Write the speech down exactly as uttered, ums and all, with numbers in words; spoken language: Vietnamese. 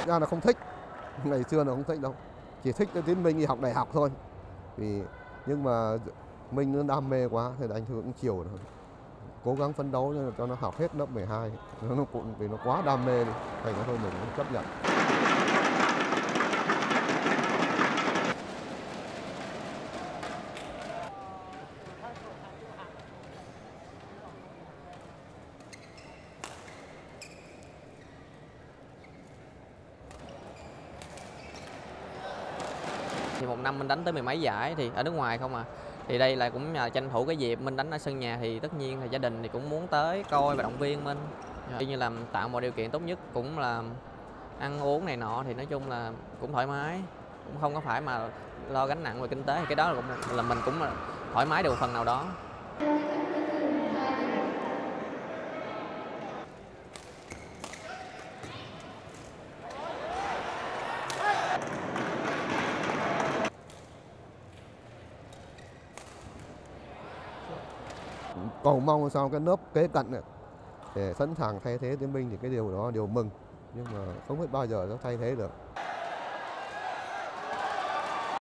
ra là không thích, ngày xưa là không thích đâu, chỉ thích cái Tiến Minh đi học đại học thôi. Vì nhưng mà Minh nó đam mê quá thì anh Thư cũng chiều rồi. Cố gắng phấn đấu cho nó học hết lớp mười hai, nó cũng vì nó quá đam mê đi, thành ra thôi mình cũng chấp nhận. Thì một năm mình đánh tới mười mấy giải thì ở nước ngoài không à. Thì đây là cũng là tranh thủ cái dịp mình đánh ở sân nhà thì tất nhiên thì gia đình thì cũng muốn tới coi và động viên mình. Tuy như là tạo mọi điều kiện tốt nhất, cũng là ăn uống này nọ thì nói chung là cũng thoải mái, cũng không có phải mà lo gánh nặng về kinh tế, thì cái đó là cũng là mình cũng là thoải mái được một phần nào đó. Cầu mong sao cái lớp kế cận này để sẵn sàng thay thế Tiến Minh thì cái điều đó điều mừng, nhưng mà không biết bao giờ nó thay thế được.